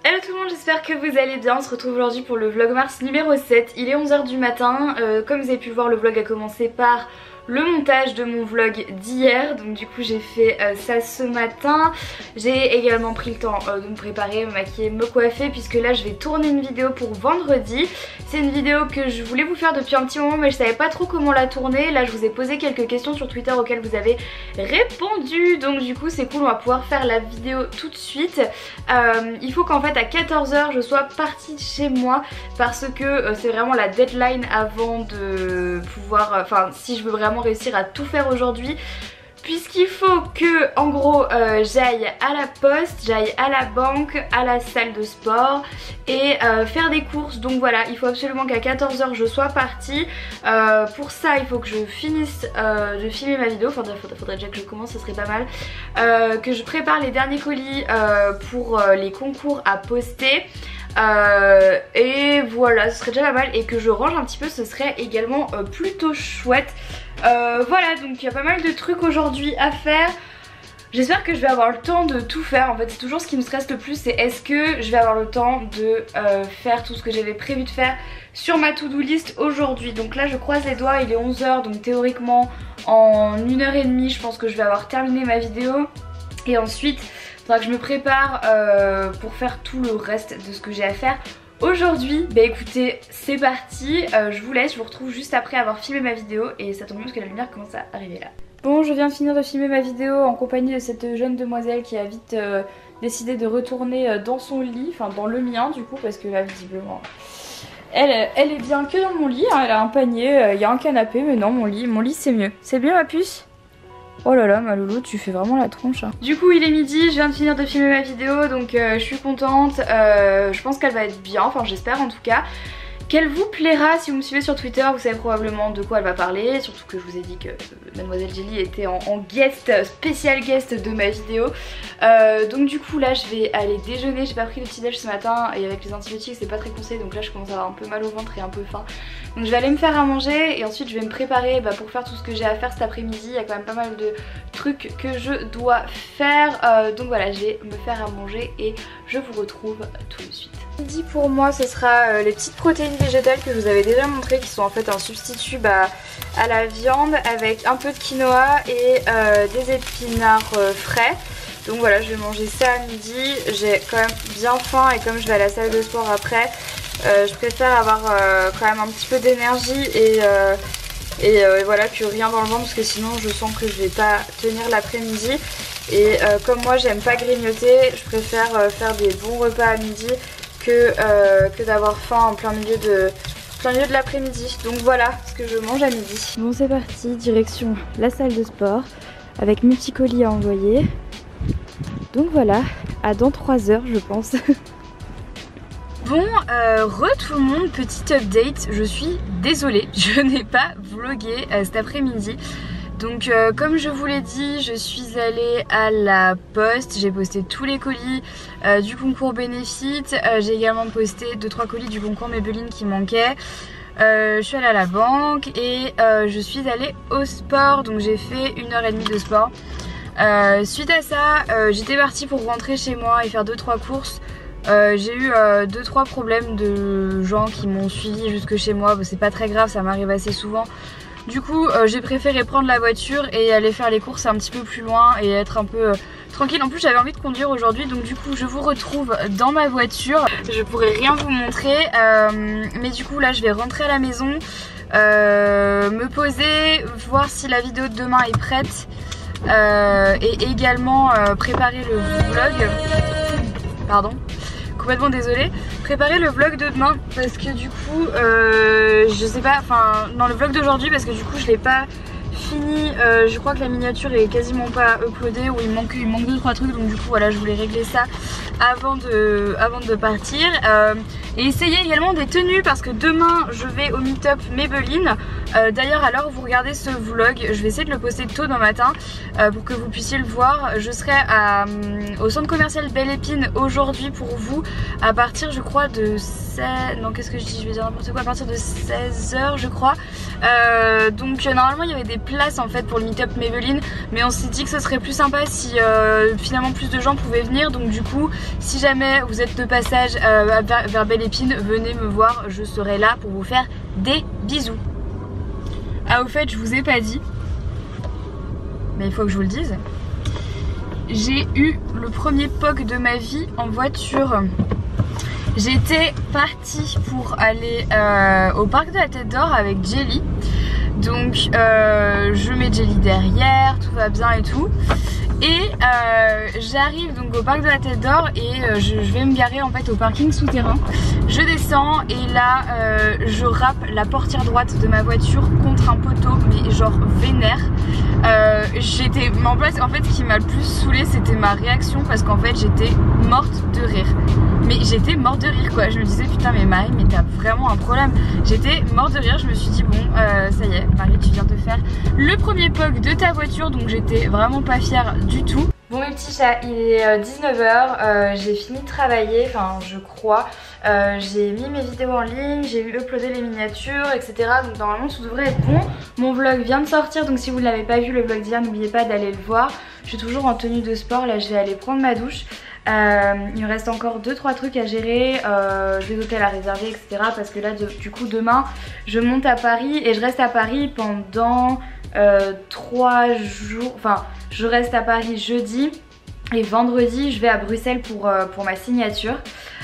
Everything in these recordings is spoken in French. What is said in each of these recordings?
Hello tout le monde, j'espère que vous allez bien. On se retrouve aujourd'hui pour le vlogmas numéro 7. Il est 11h du matin. Comme vous avez pu le voir, le vlog a commencé par le montage de mon vlog d'hier. Donc du coup j'ai fait ça ce matin. J'ai également pris le temps de me préparer, me maquiller, me coiffer, puisque là je vais tourner une vidéo pour vendredi. C'est une vidéo que je voulais vous faire depuis un petit moment mais je savais pas trop comment la tourner. Là je vous ai posé quelques questions sur Twitter auxquelles vous avez répondu. Donc du coup c'est cool, on va pouvoir faire la vidéo tout de suite. Il faut qu'en fait à 14 h je sois partie de chez moi parce que c'est vraiment la deadline avant de pouvoir, enfin si je veux vraiment réussir à tout faire aujourd'hui, puisqu'il faut que en gros j'aille à la poste, j'aille à la banque, à la salle de sport et faire des courses. Donc voilà, il faut absolument qu'à 14 h je sois partie. Pour ça il faut que je finisse de filmer ma vidéo, enfin faudrait déjà que je commence, ce serait pas mal, que je prépare les derniers colis pour les concours à poster. Et voilà, ce serait déjà pas mal, et que je range un petit peu, ce serait également plutôt chouette. Voilà, donc il y a pas mal de trucs aujourd'hui à faire. J'espère que je vais avoir le temps de tout faire. En fait c'est toujours ce qui me stresse le plus, c'est est-ce que je vais avoir le temps de faire tout ce que j'avais prévu de faire sur ma to-do list aujourd'hui. Donc là je croise les doigts, il est 11 h, donc théoriquement en 1h30 je pense que je vais avoir terminé ma vidéo. Et ensuite il faudra que je me prépare pour faire tout le reste de ce que j'ai à faire aujourd'hui. Bah écoutez, c'est parti, je vous laisse, je vous retrouve juste après avoir filmé ma vidéo. Et ça tombe bien parce que la lumière commence à arriver là. Bon, je viens de finir de filmer ma vidéo en compagnie de cette jeune demoiselle qui a vite décidé de retourner dans son lit, enfin dans le mien du coup, parce que là visiblement elle est bien que dans mon lit, hein. Elle a un panier, il y a un canapé, mais non, mon lit c'est mieux. C'est bien ma puce? Oh là là ma loulou, tu fais vraiment la tronche hein. Du coup il est midi, je viens de finir de filmer ma vidéo, donc je suis contente. Je pense qu'elle va être bien, enfin j'espère en tout cas. Qu'elle vous plaira. Si vous me suivez sur Twitter, vous savez probablement de quoi elle va parler. Surtout que je vous ai dit que Mademoiselle Jelly était en guest, spécial guest de ma vidéo. Donc du coup là je vais aller déjeuner. J'ai pas pris le petit déj ce matin et avec les antibiotiques c'est pas très conseillé. Donc là je commence à avoir un peu mal au ventre et un peu faim. Donc je vais aller me faire à manger et ensuite je vais me préparer pour faire tout ce que j'ai à faire cet après-midi. Il y a quand même pas mal de trucs que je dois faire. Donc voilà, je vais me faire à manger et je vous retrouve tout de suite. Midi pour moi ce sera les petites protéines végétales que je vous avais déjà montré, qui sont en fait un substitut à la viande, avec un peu de quinoa et des épinards frais. Donc voilà, je vais manger ça à midi. J'ai quand même bien faim et comme je vais à la salle de sport après, je préfère avoir quand même un petit peu d'énergie et voilà, que rien dans le ventre, parce que sinon je sens que je vais pas tenir l'après-midi. Et comme moi j'aime pas grignoter, je préfère faire des bons repas à midi que d'avoir faim en plein milieu de l'après-midi. Donc voilà ce que je mange à midi. Bon c'est parti, direction la salle de sport avec mes petits colis à envoyer. Donc voilà, à dans 3 h je pense. Bon, tout le monde, petite update, je suis désolée, je n'ai pas vlogué cet après-midi. Donc comme je vous l'ai dit, je suis allée à la poste, j'ai posté tous les colis du concours Benefit, j'ai également posté 2-3 colis du concours Maybelline qui manquaient. Je suis allée à la banque et je suis allée au sport, donc j'ai fait 1h30 de sport. Suite à ça, j'étais partie pour rentrer chez moi et faire 2-3 courses. J'ai eu 2-3 problèmes de gens qui m'ont suivi jusque chez moi. C'est pas très grave, ça m'arrive assez souvent. Du coup j'ai préféré prendre la voiture et aller faire les courses un petit peu plus loin et être un peu tranquille. En plus j'avais envie de conduire aujourd'hui, donc du coup je vous retrouve dans ma voiture. Je pourrais rien vous montrer, mais du coup là je vais rentrer à la maison, me poser, voir si la vidéo de demain est prête, et également préparer le vlog. Pardon, complètement désolée. Préparer le vlog de demain parce que du coup je sais pas, enfin dans le vlog d'aujourd'hui, parce que du coup je l'ai pas fini. Je crois que la miniature est quasiment pas uploadée, ou il manque 2-3 trucs, donc du coup voilà, je voulais régler ça avant de partir. Et essayer également des tenues parce que demain je vais au meet-up Maybelline. D'ailleurs à l'heure où vous regardez ce vlog, je vais essayer de le poster tôt dans le matin pour que vous puissiez le voir. Je serai au centre commercial Belle Épine aujourd'hui pour vous à partir je crois de 16... Non qu'est-ce que je dis, je vais dire n'importe quoi, à partir de 16h je crois. Donc normalement il y avait des places en fait pour le meet-up Maybelline, mais on s'est dit que ce serait plus sympa si finalement plus de gens pouvaient venir. Donc du coup si jamais vous êtes de passage vers Belle Épine, venez me voir, je serai là pour vous faire des bisous. Ah au fait je vous ai pas dit, mais il faut que je vous le dise, j'ai eu le premier POC de ma vie en voiture. J'étais partie pour aller au parc de la Tête d'Or avec Jelly. Donc je mets Jelly derrière, tout va bien et tout. Et j'arrive donc au parc de la Tête d'Or et je vais me garer en fait au parking souterrain. Je descends et là je rappe la portière droite de ma voiture contre un poteau, mais genre vénère. J'étais en place, en fait ce qui m'a le plus saoulée c'était ma réaction, parce qu'en fait j'étais morte de rire. Mais j'étais morte de rire quoi, je me disais putain mais Marie, mais t'as vraiment un problème. J'étais morte de rire, je me suis dit bon ça y est Marie, tu viens de faire le premier POC de ta voiture, donc j'étais vraiment pas fière du tout. Bon mes petits chats, il est 19h, j'ai fini de travailler, enfin je crois. J'ai mis mes vidéos en ligne, j'ai uploadé les miniatures, etc. Donc normalement tout devrait être bon. Mon vlog vient de sortir, donc si vous ne l'avez pas vu, le vlog d'hier, n'oubliez pas d'aller le voir. Je suis toujours en tenue de sport, là je vais aller prendre ma douche. Il me reste encore 2-3 trucs à gérer, des hôtels à réserver, etc. Parce que là du coup demain je monte à Paris et je reste à Paris pendant 3 jours. Enfin je reste à Paris jeudi et vendredi je vais à Bruxelles pour ma signature.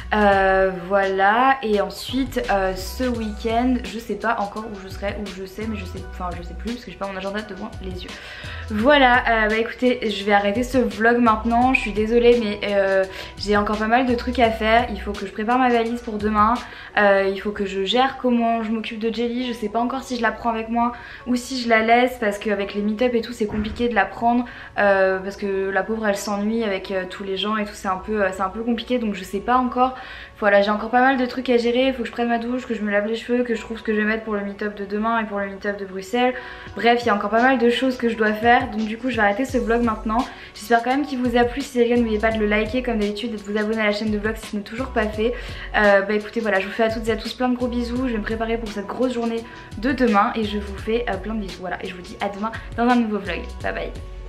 Voilà, et ensuite ce week-end je sais pas encore où je serai, où je sais, mais je sais, enfin je sais plus parce que j'ai pas mon agenda devant les yeux. Voilà, bah écoutez, je vais arrêter ce vlog maintenant, je suis désolée mais j'ai encore pas mal de trucs à faire. Il faut que je prépare ma valise pour demain, il faut que je gère comment je m'occupe de Jelly. Je sais pas encore si je la prends avec moi ou si je la laisse, parce qu'avec les meet-up et tout c'est compliqué de la prendre, parce que la pauvre elle s'ennuie avec tous les gens et tout, c'est un peu compliqué, donc je sais pas encore. Voilà, j'ai encore pas mal de trucs à gérer, il faut que je prenne ma douche, que je me lave les cheveux, que je trouve ce que je vais mettre pour le meet-up de demain et pour le meet-up de Bruxelles. Bref, il y a encore pas mal de choses que je dois faire, donc du coup je vais arrêter ce vlog maintenant. J'espère quand même qu'il vous a plu. Si c'est le cas, n'oubliez pas de le liker comme d'habitude et de vous abonner à la chaîne de vlog si ce n'est toujours pas fait. Bah écoutez, voilà, je vous fais à toutes et à tous plein de gros bisous. Je vais me préparer pour cette grosse journée de demain et je vous fais plein de bisous. Voilà, et je vous dis à demain dans un nouveau vlog. Bye bye.